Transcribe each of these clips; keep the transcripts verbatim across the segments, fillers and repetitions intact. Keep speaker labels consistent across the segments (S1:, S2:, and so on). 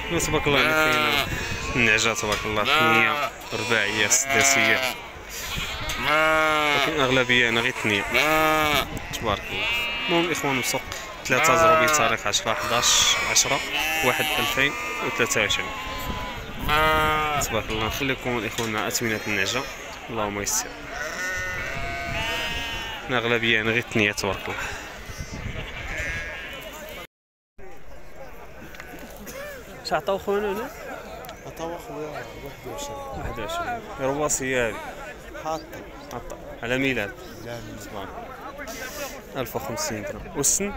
S1: تبارك الله كاين النعجه تبارك الله ثنيه رباعيه سداسيه، ولكن الاغلبيه انا غير ثنيه تبارك الله. المهم الاخوان السوق ثلاثة زروبي تاريخ عشرة حداش عشرة واحد ألفين وثلاثة وعشرين تبارك الله. نخليكم الاخوان مع اثمنه النعجه اللهم يسر. الاغلبيه انا غير ثنيه تبارك الله. اش عطاو خونا هنا؟
S2: عطاو خويا واحد وعشرين
S1: واحد وعشرين رواصيه هذه
S2: حاطه
S1: حاطه على ميلاد
S2: لا
S1: تبارك الله. ألف وخمسين درهم. والسن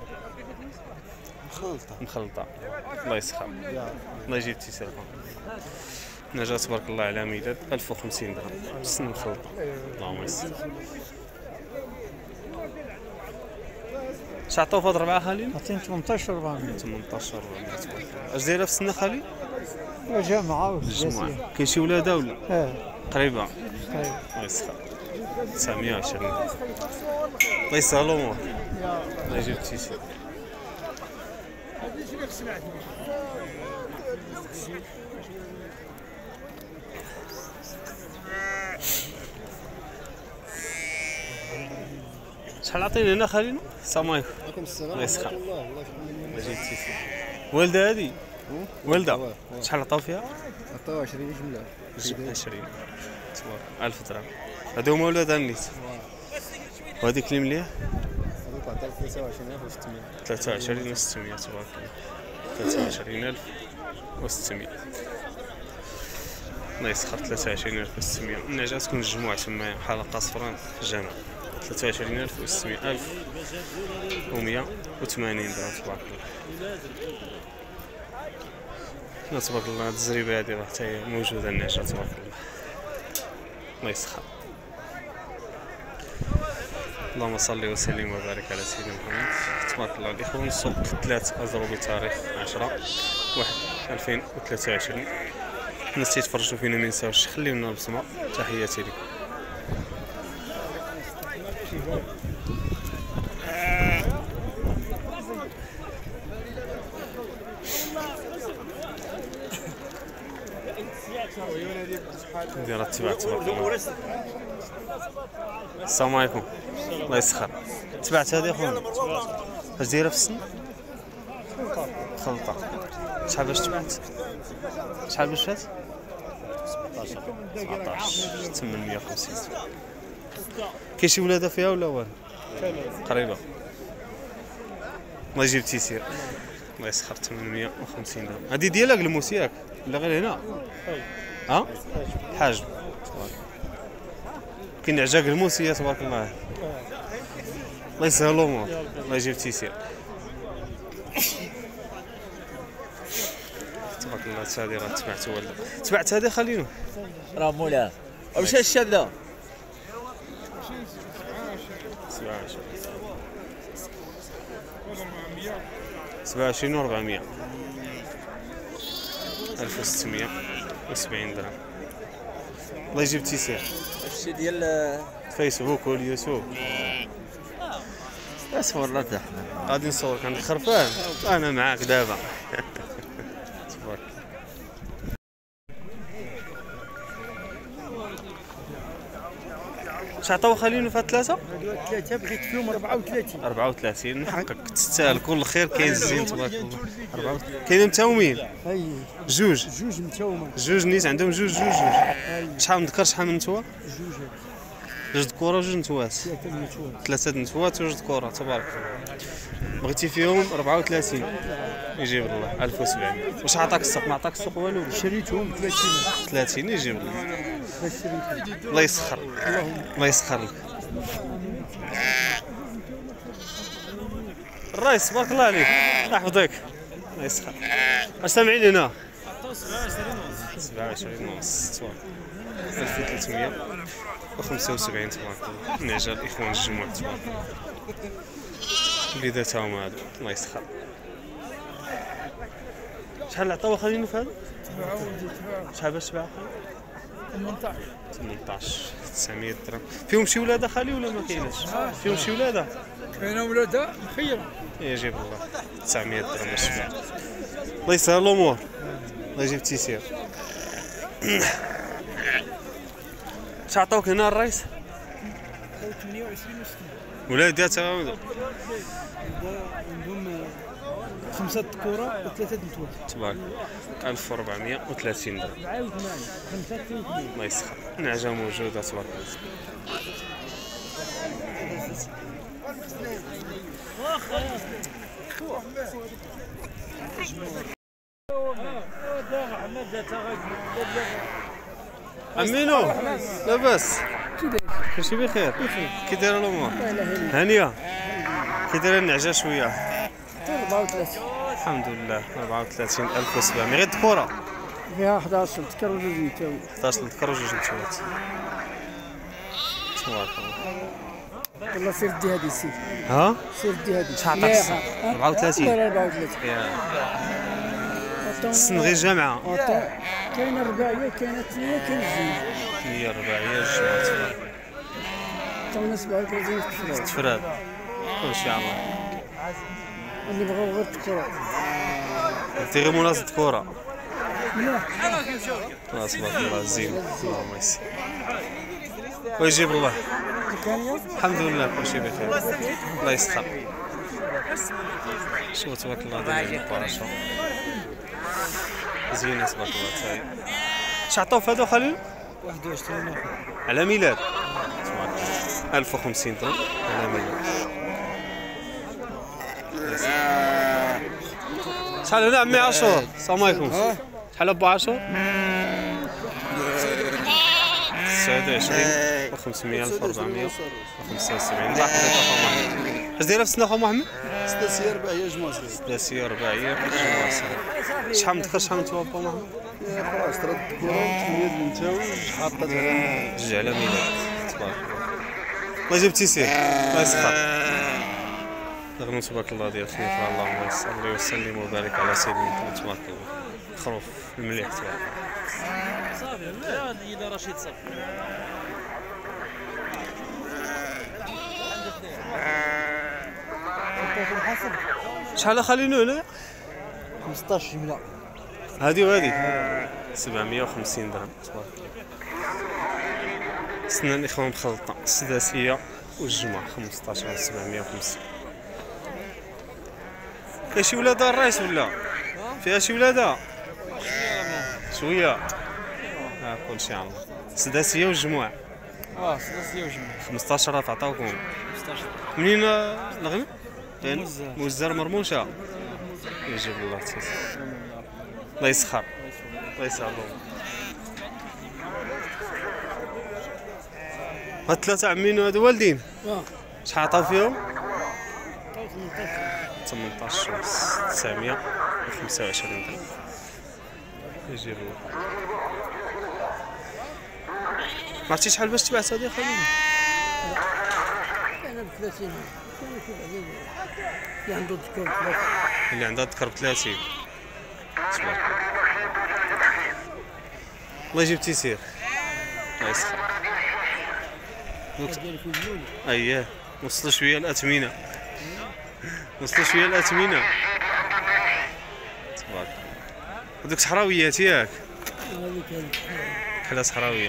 S2: مخلطه
S1: مخلطه الله يسخر الله يجيب تيسيركم. نجاة تبارك الله على ميلاد ألف وخمسين درهم السن مخلطه اللهم يسر. اش عطاو في هاد الربعه خالي؟
S3: عطيني ثمنطاش أربعمية.
S1: ثمنطاش أربعمية تبارك الله. اش دايره في السن خالي؟
S3: جامعة
S1: الجمعة. كاين شي ولادة ولا؟
S3: اه
S1: قريبة.
S3: طيب
S1: الله يسخر. تسعمية وعشرين الله يسهل الأمور الله يجيب التيسير. شحال عطيني هنا خالينا؟ السلام عليكم.
S2: عليكم السلام
S1: الله يسخر.
S2: الله
S1: الله يجيب التيسير. والدة هذه؟ والدة شحال عطاو فيها؟
S2: عطاو عشرين جملة
S1: عشرين تبارك ألف درهم. هادو هما ولاد النيت. وهذيك اللي مليح؟
S2: هذوك عطاو ثلاثة وعشرين ألف وستمية
S1: ثلاثة وعشرين وستمية تبارك الله. ثلاثة وعشرين ألف وستمية الله يسخر. ثلاثة وعشرين ألف وستمية. النعجة تكون الجموع تما حلقة صفران في الجامع. ثلاثة وعشرين ألف وستمية ألف ومية وثمانين درهم تبارك الله. تبارك الله هاد الزريبة هادي راه حتى هي موجودة النعجة تبارك الله الله يسخر. اللهم صل وسلم وبارك على سيدنا محمد تبارك الله. الاخوان السوق ثلاث أزرو بتاريخ عشرة واحد ألفين وثلاثة وعشرين. الناس اللي يتفرجوا فينا ما ينساوش خليونا البصمة. تحياتي لكم. ندير التبع تبارك الله. السلام عليكم الله يسخر. تبعت هذه خونا اش دايره في السن؟ خلطه. شحال باش تبعت؟ شحال باش فات؟ سبعطاش ثمنمية وخمسين. كاين شي ولاده فيها ولا والو؟ قريبه الله يجيب التيسير الله يسخر. ثمنمية وخمسين درهم. هذه ديالك الموس ياك ولا غير هنا؟ ها؟ حاجب كاين عجاق الموسية تبارك الله. الله يسهل الامور الله يجيب التيسير تبارك الله. هذه راه تبعت ولا تبعت هذه خلينا
S4: راه مولاه واش الشاده
S1: سبعة وعشرين سبعة وعشرين وأربعمية ألف وستمية وسبعين درهم الله يجيب التيسير.
S4: الشيء ديال
S1: فيسبوك واليوتيوب
S4: صورنا حتى حنا
S1: غادي نصورك عند الخرفان. انا معاك دابا تبارك. اش عطاو خلينا في ثلاثة؟
S3: ثلاثة بغيت فيهم أربعة وثلاثين.
S1: أربعة وثلاثين نحقك تستاهل كل خير. كاين الزين تبارك الله. أربعة كاينين متاومين
S3: اي
S1: جوج
S3: جوج متوما.
S1: جوج نيت عندهم جوج جوج جوج. شحال من ذكر شحال من نتوى؟
S3: جوج
S1: جوج ذكورة وجوج نتوات.
S3: ثلاثة متوما.
S1: ثلاثة نتوات وجوج ذكورة تبارك الله. بغيتي فيهم أربعة وثلاثين يجيب الله ألف وسبعمية. واش عطاك السوق؟ ما عطاك السوق والو؟
S3: شريتهم ثلاثين.
S1: ثلاثين يجيب الله.
S3: باش شريتهم.
S1: الله يسخر الله يسخر لك. الرئيس تبارك الله عليك يحفظك الله يسخر. اش سامعين هنا؟ سبعة وعشرين ونص تبارك ألف وثلاثمية وخمسة وسبعين تبارك الله. النعجة الإخوان الجموع تبارك الله. وليداتهم هادو الله يسخر. شحال عطاو خلينا في هذا؟ شحال باش تباع؟
S3: ثمنطاش.
S1: ثمنطاش تسعمية درهم. فيهم شي ولادة خالي ولا ما كايناش؟ فيهم شي ولادة؟
S3: كاينه ولادة مخيرة.
S1: يجيب الله تسعمية درهم باش تباع. الله يسهل الأمور الله يجيب التيسير. اش عطاوك هنا الرئيس؟
S3: ثمانية وعشرين وستين.
S1: ولادها تا
S3: عندهم خمسة كرة وثلاثة نتوات.
S1: تبارك ألف وأربعمية وثلاثين درهم.
S3: سبعة وثمانية خمسة وثلاثين.
S1: الله يسخر. النعجة موجودة تبارك الله. عمينو لاباس كلشي بخير كي دايره الامور هانيه كي دايره النعجه شويه
S3: أربعة وثلاثين.
S1: الحمد لله أربعة وثلاثين ألف وسبعمية غير الذكوره
S3: فيها أحد عشر ذكر وجوج نتاوي.
S1: أحد عشر ذكر وجوج نتوات تبارك الله.
S3: والله سير دي هادي سير
S1: ها
S3: سير دي هادي
S1: شحال عطاك أربعة وثلاثين
S3: أربعة وثلاثين.
S1: السن غير جامعه
S3: كاينه رباعيه كاينه ثنيه كاينه زوج.
S1: هي رباعيه الجمعه تبارك
S3: عطاونا سبعة وثلاثين في التفراد.
S1: تفراد ان شاء الله.
S3: اللي بغاو غير الكرة.
S1: انت غير مناص الذكوره
S3: ملاح.
S1: تبارك الله زين اللهم يسر ويجيب الله. الحمد لله كلشي بخير الله يسخر. شوف تبارك الله داير الباراشا زينه تبارك الله تاهي. اش عطاو في هذا خليل؟
S3: واحد وعشرين
S1: على ميلاد تبارك الله ألف وخمسين درهم على ميلاد. شحال هنا عمي عاشور؟ السلام عليكم. شحال ابو عاشور؟ تسعة وعشرين وخمسمية ألف وأربعمية وخمسة وسبعين. لا حدا اخو محمد. اش دايره في السنه اخو محمد؟
S2: سداسية رباعية جمعة.
S1: سداسية رباعية جمعة صغير. شحال من دخل شحال من توفى محمد؟
S2: عشرة كرة وثمانية النتاوي حاطة على
S1: جوج على ميلاد تبارك الله. الله يجيب التيسير الله يسخر. نغنو تبارك الله ديال خليفة اللهم صل وسلم وبارك على سيدنا محمد تبارك الله. خروف المليح تبارك الله.
S4: صافي لا إذا رشيد صافي.
S1: شحال خلينو هنا؟
S3: خمسطاش جملة.
S1: هادي وهادي سبعمية وخمسين درهم تبارك الله. سنان الاخوان مخلطة السداسية والجمعة خمسطاش على سبعمية وخمسين. فيها شي ولادة الرئيس ولا؟ فيها شي ولادة؟ شوية ها كلشي على الله. السداسية والجمعة
S3: اه سداسية وجمعة.
S1: خمسطاش راه عطاوكم.
S3: خمسطاش.
S1: منين الغنم؟
S3: موزار.
S1: موزار مرموشة. يجيب الله تيسير. الله يسخر الله يسخر. هاد ثلاثة عمين وهادو والدين
S3: اه
S1: شحال عطاو فيهم؟
S3: عطاو ثمنطاش.
S1: ثمنطاش تسعمية وخمسة وعشرين درهم. يجيب الله. ما عرفتي شحال باش تبعت هادي خلينا؟
S3: أنا بثلاثين. كان يشوف بعدين اللي عنده ذكر ثلاثة.
S1: اللي عندها ذكر بثلاثين تبارك الله يجيب تيسير الله يسخر.
S3: ديالك يجنوني.
S1: اييه وصلوا شويه الاثمنه وصلوا شويه الاثمنه تبارك الله. هذوك صحراويات ياك
S3: هذيك هذيك.
S1: حلا صحراويه.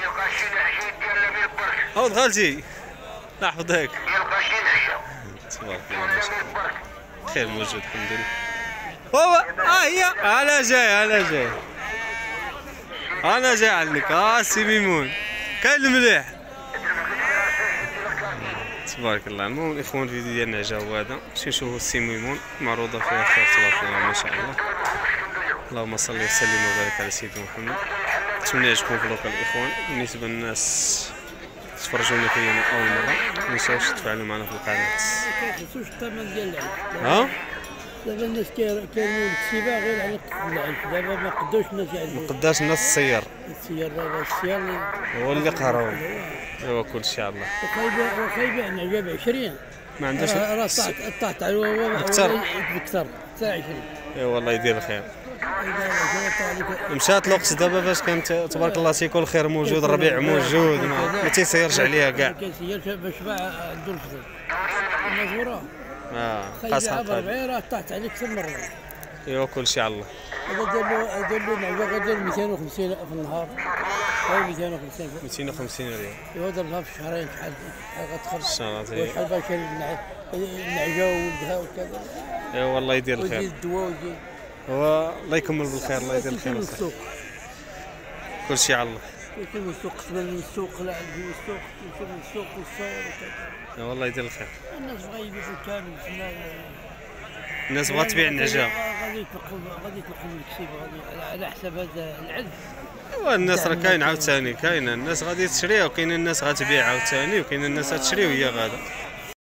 S1: هاو دخلتي لا حفظك تبارك الله ما شاء الله. خير موجود الحمد لله. هو ها هي انا جاي انا جاي انا جاي عندك ها سي ميمون كاين المليح تبارك الله. المهم الاخوان الفيديو ديالنا جا هو هذا. شي نشوفوا السي ميمون معروضه فيها خير تبارك الله ما شاء الله. اللهم صل وسلم وبارك على سيدنا محمد. نتمنى يعجبكم فلوق الاخوان. بالنسبه للناس تفرجونا فيا من اول مره ما تنساوش تفاعلوا معنا في القناه.
S3: ما كيحسوش الثمن ديال العلف.
S1: ها
S3: دابا الناس كيرميو السباع غير على العلف. دابا ما قداوش الناس يعلفوا.
S1: قداش الناس السير
S3: السيار دابا السيار
S1: هو اللي قهرهم. ايوا كلشي على الله.
S3: وخايبه وخايبه نعجه ب عشرين.
S1: ما عندهاش
S3: راه راه طاحت طاحت على هو
S1: أكثر.
S3: اكثر حتى عشرين.
S1: ايوا الله يدير الخير.
S3: إذا جات عليك
S1: مشات الوقت دابا باش كانت تبارك الله تيكون الخير موجود الربيع موجود ما, ما تيسيرش عليها كاع.
S3: ما كيسيرش باش باع عنده الفضل. المزوره
S1: اه
S3: خايبه
S1: خاصها
S3: بربعين راه طاحت عليك ثم مرة.
S1: ايوا كلشي على الله.
S3: هذا دار له دار له نعجه غير مئتين وخمسين في النهار، غير مئتين وخمسين.
S1: مئتين وخمسين ريال.
S3: ايوا ضربها في شهرين شحال شحال غتخرج.
S1: الشهر
S3: شحال باش النعجه وولدها وكذا.
S1: ايوا الله يدير الخير.
S3: ويزيد الدواء ويزيد.
S1: هو الله يكمل بالخير، الله يدير الخير.
S3: السوق.
S1: كلشي على الله.
S3: كلشي من السوق، قسما من السوق لا من السوق، كلشي من السوق والصير وكذا.
S1: ايوا الله يدير الخير.
S3: الناس بغا يبيعوا كامل تما.
S1: الناس بغات تبيع النعجه.
S3: غادي يطلقوا غادي يطلقوا من الكسيب غادي على حساب هذا العدل.
S1: ايوا الناس راه كاين عاوتاني، كاينه الناس غادي تشري وكاين الناس غتبيع عاوتاني وكاين الناس غتشري وهي غادا.